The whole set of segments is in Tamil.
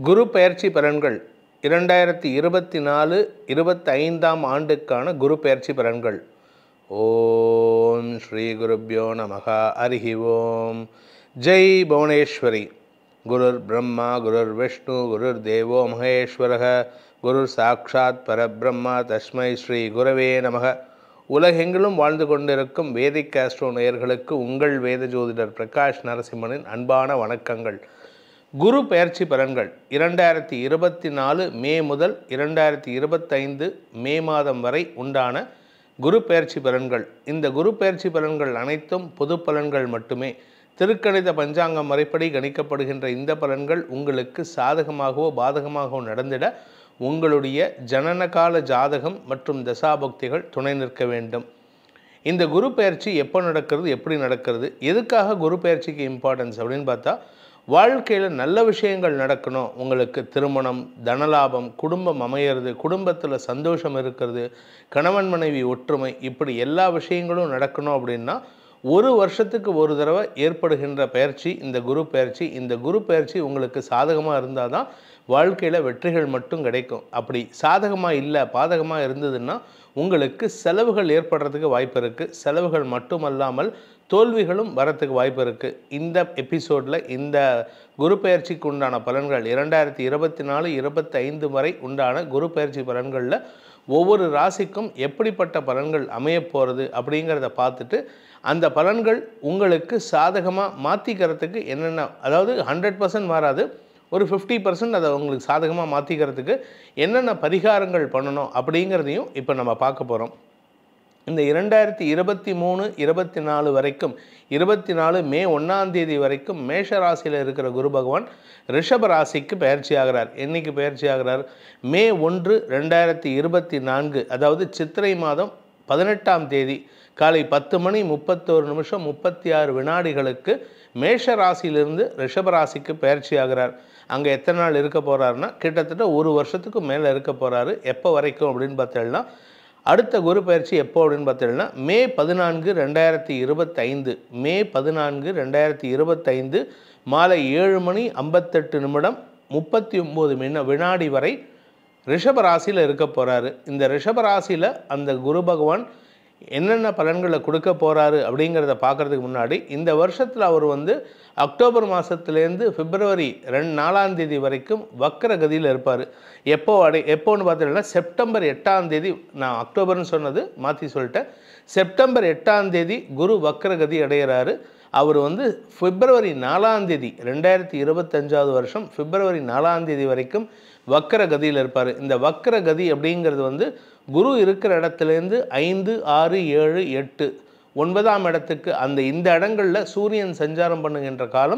குரு பெயர்ச்சி பலன்கள் 2024-25ஆம் ஆண்டுக்கான குரு பெயர்ச்சி பலன்கள். ஓம் ஸ்ரீ குருப்யோ நமஹ. ஹரிஹி ஓம். ஜெய் புவனேஸ்வரி. குருர் பிரம்மா குருர் விஷ்ணு குருர் தேவோ மகேஸ்வரः குருர் சாட்சாத் பரபிரம்மா தஸ்மை ஸ்ரீ குரவே நமக. உலகெங்கிலும் வாழ்ந்து கொண்டிருக்கும் வேதிக் ஆஸ்ட்ரோ நேயர்களுக்கு உங்கள் வேத ஜோதிடர் பிரகாஷ் நரசிம்மனின் அன்பான வணக்கங்கள். குரு பெயர்ச்சி பலன்கள் 2024 மே முதல் 2025 மே மாதம் வரை உண்டான குரு பெயர்ச்சி பலன்கள். இந்த குரு பெயர்ச்சி பலன்கள் அனைத்தும் பொது பலன்கள் மட்டுமே. திருக்கணித பஞ்சாங்கம் முறைப்படி கணிக்கப்படுகின்ற இந்த பலன்கள் உங்களுக்கு சாதகமாகவோ பாதகமாகவோ நடந்திட உங்களுடைய ஜனனகால ஜாதகம் மற்றும் தசாபக்திகள் துணை நிற்க வேண்டும். இந்த குரு பெயர்ச்சி எப்போ நடக்கிறது, எப்படி நடக்கிறது, எதுக்காக குரு பெயர்ச்சிக்கு இம்பார்ட்டன்ஸ் அப்படின்னு பார்த்தா, வாழ்க்கையில் நல்ல விஷயங்கள் நடக்கணும், உங்களுக்கு திருமணம், தனலாபம், குடும்பம் அமையிறது, குடும்பத்தில் சந்தோஷம் இருக்கிறது, கணவன் மனைவி ஒற்றுமை, இப்படி எல்லா விஷயங்களும் நடக்கணும் அப்படின்னா ஒரு வருஷத்துக்கு ஒரு தடவை ஏற்படுகின்ற பயிற்சி இந்த குரு பயிற்சி. இந்த குரு பயிற்சி உங்களுக்கு சாதகமாக இருந்தால் தான் வாழ்க்கையில் வெற்றிகள் மட்டும் கிடைக்கும். அப்படி சாதகமாக இல்லை, பாதகமாக இருந்ததுன்னா உங்களுக்கு செலவுகள் ஏற்படுறதுக்கு வாய்ப்பு இருக்குது. செலவுகள் மட்டுமல்லாமல் தோல்விகளும் வரத்துக்கு வாய்ப்பு இருக்குது. இந்த எபிசோடில் இந்த குரு பெயர்ச்சிக்கு உண்டான பலன்கள் 2024-25 வரை உண்டான குரு பெயர்ச்சி பலன்களில் ஒவ்வொரு ராசிக்கும் எப்படிப்பட்ட பலன்கள் அமையப் போகிறது அப்படிங்கிறத பார்த்துட்டு அந்த பலன்கள் உங்களுக்கு சாதகமாக மாற்றிக்கிறதுக்கு என்னென்ன, அதாவது 100% மாறாது, ஒரு 50% அதை உங்களுக்கு சாதகமாக மாற்றிக்கிறதுக்கு என்னென்ன பரிகாரங்கள் பண்ணணும் அப்படிங்கிறதையும் இப்போ நம்ம பார்க்க போகிறோம். இந்த 2023-24 வரைக்கும் 24 மே 1ஆம் தேதி வரைக்கும் மேஷ ராசியில் இருக்கிற குரு பகவான் ரிஷப ராசிக்கு பயிற்சி ஆகிறார். என்னைக்கு பயிற்சி ஆகிறார்? மே 1, 2024, அதாவது சித்திரை மாதம் 18ஆம் தேதி காலை 10:31:36 மேஷ ராசியிலிருந்து ரிஷப ராசிக்கு பயிற்சி ஆகிறார். அங்கே எத்தனை நாள் இருக்க போகிறாருன்னா கிட்டத்தட்ட ஒரு வருஷத்துக்கு மேலே இருக்க போகிறாரு. எப்போ வரைக்கும் அப்படின்னு பார்த்தீங்கன்னா, அடுத்த குரு பயிற்சி எப்போ அப்படின்னு பார்த்தீங்கன்னா மே 14, 2025 மே 14, 2025 மாலை 7:58:39 வினாடி வரை ரிஷப ராசியில் இருக்க போகிறாரு. இந்த ரிஷப ராசியில் அந்த குரு பகவான் என்னென்ன பலன்களை கொடுக்க போகிறாரு அப்படிங்கிறத பார்க்குறதுக்கு முன்னாடி, இந்த வருஷத்தில் அவர் அக்டோபர் மாதத்துலேருந்து பிப்ரவரி 4ஆம் தேதி வரைக்கும் வக்கர கதியில் இருப்பார். எப்போன்னு பார்த்தீங்கன்னா செப்டம்பர் 8ஆம் தேதி, நான் அக்டோபர்னு சொன்னது மாற்றி சொல்லிட்டேன், செப்டம்பர் 8ஆம் தேதி குரு வக்கர கதி அடைகிறாரு. அவர் பிப்ரவரி 4ஆம் தேதி 2025 வருஷம் பிப்ரவரி 4ஆம் தேதி வரைக்கும் வக்கர கதியில் இருப்பார். இந்த வக்கர கதி அப்படிங்கிறது குரு இருக்கிற இடத்துலேருந்து 5, 6, 7, 8, 9ஆம் இடத்துக்கு இந்த இடங்களில் சூரியன் சஞ்சாரம் பண்ணுகின்ற காலம்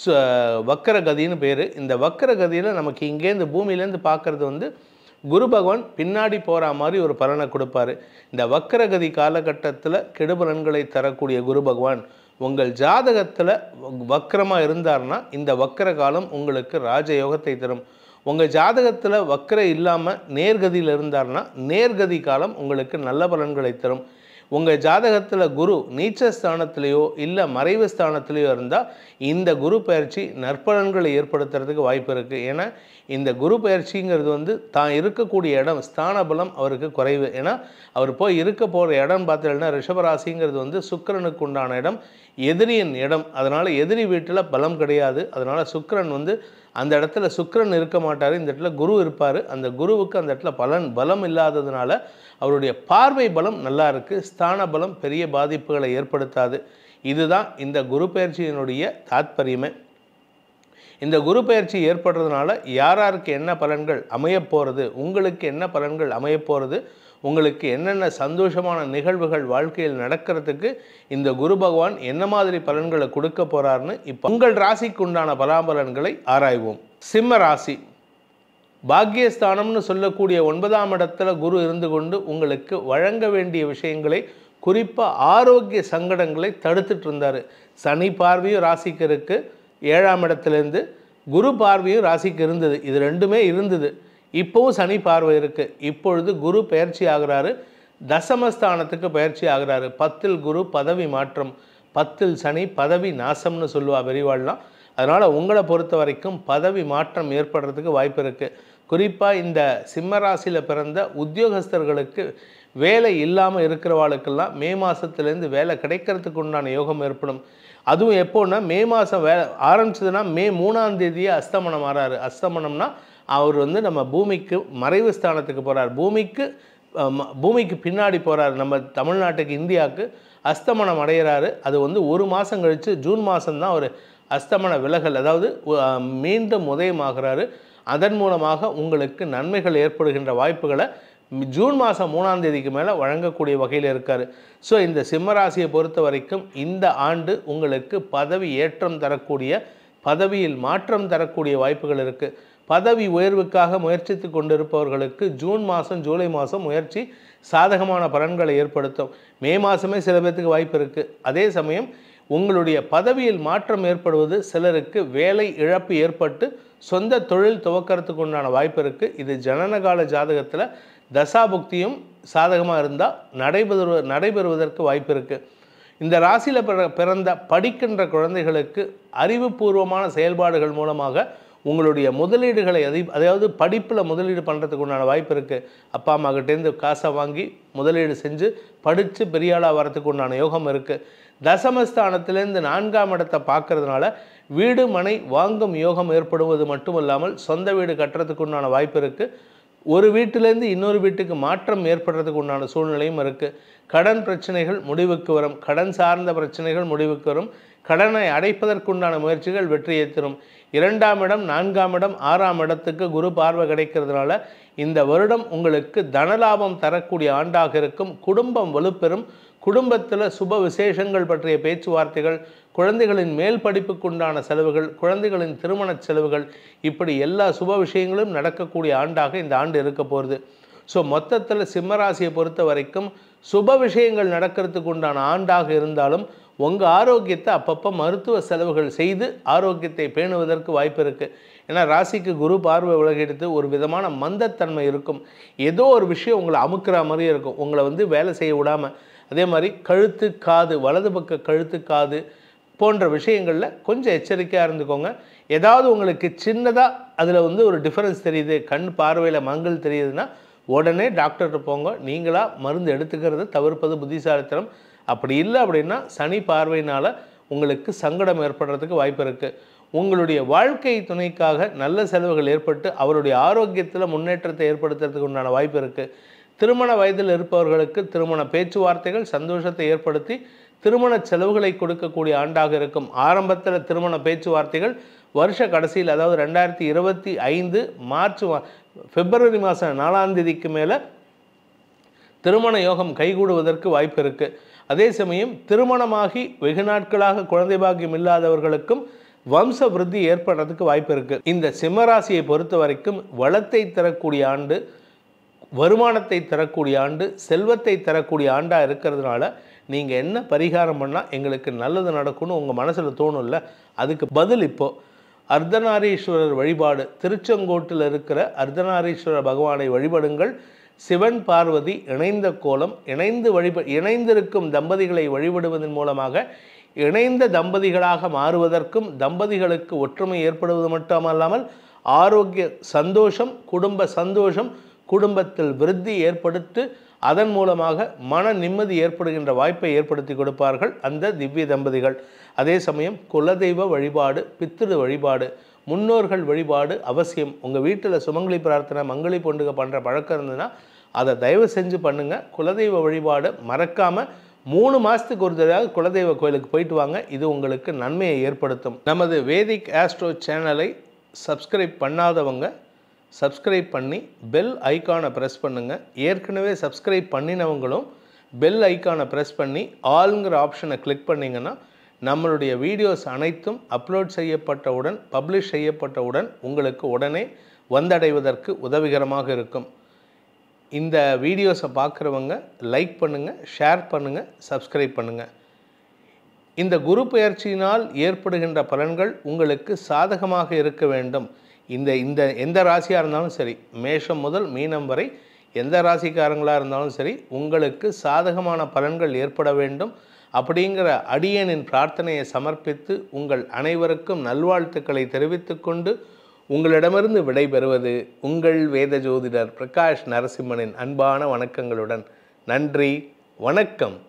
வக்கர கதின்னு பேர். இந்த வக்கர கதியில் நமக்கு இங்கேருந்து பூமியிலேருந்து பார்க்குறது குரு பகவான் பின்னாடி போகிற மாதிரி ஒரு பலனை கொடுப்பார். இந்த வக்கரகதி காலகட்டத்தில் கெடுபலன்களை தரக்கூடிய குரு பகவான் உங்கள் ஜாதகத்தில் வக்கரமாக இருந்தார்னா இந்த வக்கர காலம் உங்களுக்கு ராஜயோகத்தை தரும். உங்கள் ஜாதகத்தில் வக்கரம் இல்லாமல் நேர்கதியில் இருந்தார்னா நேர்கதி காலம் உங்களுக்கு நல்ல பலன்களை தரும். உங்கள் ஜாதகத்தில் குரு நீச்சஸ்தானத்திலேயோ இல்லை மறைவு ஸ்தானத்திலேயோ இருந்தால் இந்த குரு பயிற்சி நற்பலன்களை ஏற்படுத்துறதுக்கு வாய்ப்பு இருக்குது. ஏன்னா இந்த குரு பயிற்சிங்கிறது தான் இருக்கக்கூடிய இடம் ஸ்தான பலம் அவருக்கு குறைவு. ஏன்னா அவர் போய் இருக்க போகிற இடம் பார்த்தீங்கன்னா ரிஷபராசிங்கிறது சுக்கிரனுக்கு உண்டான இடம், எதிரியின் இடம். அதனால் எதிரி வீட்டில் பலம் கிடையாது. அதனால் சுக்கிரன் அந்த இடத்துல சுக்கிரன் இருக்க மாட்டார், இந்த இடத்துல குரு இருப்பார். அந்த குருவுக்கு அந்த இடத்துல பலம் இல்லாததுனால அவருடைய பார்வை பலம் நல்லா இருக்குது, ஸ்தான பலம் பெரிய பாதிப்புகளை ஏற்படுத்தாது. இதுதான் இந்த குரு பயிற்சியினுடைய தாத்பரியமே. இந்த குரு பயிற்சி ஏற்படுறதுனால யாருக்கு என்ன பலன்கள் அமையப்போகிறது, உங்களுக்கு என்ன பலன்கள் அமையப்போகிறது, உங்களுக்கு என்னென்ன சந்தோஷமான நிகழ்வுகள் வாழ்க்கையில் நடக்கிறதுக்கு இந்த குரு பகவான் என்ன மாதிரி பலன்களை கொடுக்க போகிறாருன்னு இப்போ உங்கள் ராசிக்கு உண்டான பலாபலன்களை ஆராய்வோம். சிம்ம ராசி. பாக்கியஸ்தானம்னு சொல்லக்கூடிய 9ஆம் இடத்துல குரு இருந்து கொண்டு உங்களுக்கு வழங்க வேண்டிய விஷயங்களை, குறிப்பாக ஆரோக்கிய சங்கடங்களை தடுத்துட்டு இருந்தார். சனி பார்வையும் ராசிக்கு இருக்குது 7ஆம் இடத்துலேருந்து, குரு பார்வையும் ராசிக்கு இருந்தது. இது ரெண்டுமே இருந்தது. இப்போவும் சனி பார்வை இருக்குது. இப்பொழுது குரு பயிற்சி ஆகிறாரு, தசமஸ்தானத்துக்கு பயிற்சி ஆகிறாரு. 10ல் குரு பதவி மாற்றம், 10ல் சனி பதவி நாசம்னு சொல்லுவா பெரியவாள்லாம். அதனால் உங்களை பொறுத்த வரைக்கும் பதவி மாற்றம் ஏற்படுறதுக்கு வாய்ப்பு இருக்குது. குறிப்பாக இந்த சிம்ம ராசியில் பிறந்த உத்தியோகஸ்தர்களுக்கு வேலை இல்லாமல் இருக்கிறவாளுக்கெல்லாம் மே மாதத்துலேருந்து வேலை கிடைக்கிறதுக்கு உண்டான யோகம் ஏற்படும். அதுவும் எப்போன்னா மே மாதம் வேலை ஆரம்பிச்சதுன்னா மே 3ஆம் தேதியே அஸ்தமனம் ஆறாரு. அஸ்தமனம்னா அவர் வந்து நம்ம பூமிக்கு மறைவு ஸ்தானத்துக்கு போகிறார், பூமிக்கு பின்னாடி போகிறார். நம்ம தமிழ்நாட்டுக்கு இந்தியாவுக்கு அஸ்தமனம் அடைகிறாரு. அது வந்து ஒரு மாதம் கழித்து ஜூன் மாதம்தான் அவர் அஸ்தமன விலகல், அதாவது மீண்டும் உதயமாகிறாரு. அதன் மூலமாக உங்களுக்கு நன்மைகள் ஏற்படுகின்ற வாய்ப்புகளை ஜூன் மாதம் 3ஆம் தேதிக்கு மேலே வழங்கக்கூடிய வகையில் இருக்கார். ஸோ இந்த சிம்மராசியை பொறுத்த வரைக்கும் இந்த ஆண்டு உங்களுக்கு பதவி ஏற்றம் தரக்கூடிய, பதவியில் மாற்றம் தரக்கூடிய வாய்ப்புகள் இருக்குது. பதவி உயர்வுக்காக முயற்சித்து கொண்டிருப்பவர்களுக்கு ஜூன் மாதம் ஜூலை மாதம் முயற்சி சாதகமான பலன்களை ஏற்படுத்தும். மே மாதமே சில பேர்த்துக்கு வாய்ப்பு இருக்குது. அதே சமயம் உங்களுடைய பதவியில் மாற்றம் ஏற்படுவது சிலருக்கு வேலை இழப்பு ஏற்பட்டு சொந்த தொழில் துவக்கிறதுக்கு உண்டான வாய்ப்பு இருக்குது. இது ஜனனகால ஜாதகத்தில் தசாபுக்தியும் சாதகமாக இருந்தால் நடைபெறுவதற்கு வாய்ப்பு இருக்குது. இந்த ராசியில் பிறந்த படிக்கின்ற குழந்தைகளுக்கு அறிவுபூர்வமான செயல்பாடுகள் மூலமாக உங்களுடைய முதலீடுகளை அதாவது படிப்பில் முதலீடு பண்ணுறதுக்கு உண்டான வாய்ப்பு இருக்குது. அப்பா அம்மா கிட்டேருந்து காசை வாங்கி முதலீடு செஞ்சு படித்து பெரியாளாக வரத்துக்கு உண்டான யோகம் இருக்குது. தசமஸ்தானத்திலேருந்து 4ஆம் இடத்தை பார்க்கறதுனால வீடு மனை வாங்கும் யோகம் ஏற்படுவது மட்டுமல்லாமல் சொந்த வீடு கட்டுறதுக்கு உண்டான வாய்ப்பு இருக்குது. ஒரு வீட்டிலேருந்து இன்னொரு வீட்டுக்கு மாற்றம் ஏற்படுறதுக்கு உண்டான சூழ்நிலையும் இருக்குது. கடன் பிரச்சனைகள் முடிவுக்கு வரும், கடன் சார்ந்த பிரச்சனைகள் முடிவுக்கு வரும், கடனை அடைப்பதற்குண்டான முயற்சிகள் வெற்றியை தரும். 2ஆம் இடம் 4ஆம் இடம் 6ஆம் இடத்துக்கு குரு பார்வை கிடைக்கிறதுனால இந்த வருடம் உங்களுக்கு தனலாபம் தரக்கூடிய ஆண்டாக இருக்கும். குடும்பம் வலுப்பெறும். குடும்பத்தில் சுப விசேஷங்கள் பற்றிய பேச்சுவார்த்தைகள், குழந்தைகளின் மேல் படிப்புக்குண்டான செலவுகள், குழந்தைகளின் திருமண செலவுகள், இப்படி எல்லா சுப விஷயங்களும் நடக்கக்கூடிய ஆண்டாக இந்த ஆண்டு இருக்க போகிறது. ஸோ மொத்தத்தில் சிம்மராசியை பொறுத்த வரைக்கும் சுப விஷயங்கள் நடக்கிறதுக்கு உண்டான ஆண்டாக இருந்தாலும் உங்கள் ஆரோக்கியத்தை அப்பப்போ மருத்துவ செலவுகள் செய்து ஆரோக்கியத்தை பேணுவதற்கு வாய்ப்பு இருக்குது. ஏன்னா ராசிக்கு குரு பார்வை விலகிடுத்து ஒரு விதமான மந்தத்தன்மை இருக்கும். ஏதோ ஒரு விஷயம் உங்களை அமுக்கிற மாதிரியே இருக்கும், உங்களை வந்து வேலை செய்ய விடாமல். அதே மாதிரி கழுத்து காது, வலது பக்க கழுத்து காது போன்ற விஷயங்களில் கொஞ்சம் எச்சரிக்கையாக இருந்துக்கோங்க. ஏதாவது உங்களுக்கு சின்னதாக அதில் வந்து ஒரு டிஃப்ரென்ஸ் தெரியுது, கண் பார்வையில் மங்கல் தெரியுதுன்னா உடனே டாக்டர்கிட்ட போங்க. நீங்களாக மருந்து எடுத்துக்கிறத தவிர்ப்பது புத்திசாலித்தனம். அப்படி இல்லை அப்படின்னா சனி பார்வையினால் உங்களுக்கு சங்கடம் ஏற்படுறதுக்கு வாய்ப்பு இருக்குது. உங்களுடைய வாழ்க்கை துணைக்காக நல்ல செலவுகள் ஏற்பட்டு அவருடைய ஆரோக்கியத்தில் முன்னேற்றத்தை ஏற்படுத்துறதுக்கு உண்டான வாய்ப்பு இருக்குது. திருமண வயதில் இருப்பவர்களுக்கு திருமண பேச்சுவார்த்தைகள் சந்தோஷத்தை ஏற்படுத்தி திருமண செலவுகளை கொடுக்கக்கூடிய ஆண்டாக இருக்கும். ஆரம்பத்தில் திருமண பேச்சுவார்த்தைகள் வருஷ கடைசியில், அதாவது 2025 பிப்ரவரி மாதம் 4ஆம் தேதிக்கு மேலே திருமண யோகம் கைகூடுவதற்கு வாய்ப்பு இருக்குது. அதே சமயம் திருமணமாகி வெகு நாட்களாக குழந்தை பாக்கியம் இல்லாதவர்களுக்கும் வம்ச விருத்தி ஏற்படுறதுக்கு வாய்ப்பு இருக்குது. இந்த சிம்மராசியை பொறுத்த வரைக்கும் வளத்தை தரக்கூடிய ஆண்டு, வருமானத்தை தரக்கூடிய ஆண்டு, செல்வத்தை தரக்கூடிய ஆண்டாக இருக்கிறதுனால நீங்கள் என்ன பரிகாரம் பண்ணால் எங்களுக்கு நல்லது நடக்கும்னு உங்கள் மனசில் தோணும்ல, அதுக்கு பதில் இப்போது அர்த்தநாரீஸ்வரர் வழிபாடு. திருச்செங்கோட்டில் இருக்கிற அர்த்தநாரீஸ்வரர் பகவானை வழிபடுங்கள். சிவன் பார்வதி இணைந்த கோலம், இணைந்திருக்கும் தம்பதிகளை வழிபடுவதன் மூலமாக இணைந்த தம்பதிகளாக மாறுவதற்கும் தம்பதிகளுக்கு ஒற்றுமை ஏற்படுவது மட்டுமல்லாமல் ஆரோக்கிய சந்தோஷம், குடும்ப சந்தோஷம், குடும்பத்தில் விருத்தி ஏற்படுத்தி அதன் மூலமாக மன நிம்மதி ஏற்படுகின்ற வாய்ப்பை ஏற்படுத்தி கொடுப்பார்கள் அந்த திவ்ய தம்பதிகள். அதே சமயம் குலதெய்வ வழிபாடு, பித்திரு வழிபாடு, முன்னோர்கள் வழிபாடு அவசியம். உங்கள் வீட்டில் சுமங்கலி பிரார்த்தனை, மங்களி பொண்டுக பண்ணுற பழக்கம் இருந்ததுன்னா அதை தயவு செஞ்சு பண்ணுங்கள். குலதெய்வ வழிபாடு மறக்காமல் 3 மாதத்துக்கு ஒரு தடவை குலதெய்வ கோயிலுக்கு போயிட்டு வாங்க. இது உங்களுக்கு நன்மையை ஏற்படுத்தும். நமது வேதிக் ஆஸ்ட்ரோ சேனலை சப்ஸ்கிரைப் பண்ணாதவங்க சப்ஸ்கிரைப் பண்ணி பெல் ஐக்கானை ப்ரெஸ் பண்ணுங்கள். ஏற்கனவே சப்ஸ்கிரைப் பண்ணினவங்களும் பெல் ஐக்கானை ப்ரெஸ் பண்ணி ஆல்ங்கிற ஆப்ஷனை கிளிக் பண்ணிங்கன்னா நம்மளுடைய வீடியோஸ் அனைத்தும் அப்லோட் செய்யப்பட்டவுடன், பப்ளிஷ் செய்யப்பட்டவுடன் உங்களுக்கு உடனே வந்தடைவதற்கு உதவிகரமாக இருக்கும். இந்த வீடியோஸை பார்க்குறவங்க லைக் பண்ணுங்கள், ஷேர் பண்ணுங்கள், சப்ஸ்கிரைப் பண்ணுங்கள். இந்த குரு பெயர்ச்சியினால் ஏற்படுகின்ற பலன்கள் உங்களுக்கு சாதகமாக இருக்க வேண்டும். எந்த ராசியாக இருந்தாலும் சரி, மேஷம் முதல் மீனம் வரை எந்த ராசிக்காரங்களாக இருந்தாலும் சரி, உங்களுக்கு சாதகமான பலன்கள் ஏற்பட வேண்டும். அப்படிங்கிற அடியனின் பிரார்த்தனையை சமர்ப்பித்து உங்கள் அனைவருக்கும் நல்வாழ்த்துக்களை தெரிவித்துக்கொண்டு உங்களிடமிருந்து விடைபெறுவது உங்கள் வேத ஜோதிடர் பிரகாஷ் நரசிம்மனின் அன்பான வணக்கங்களுடன். நன்றி, வணக்கம்.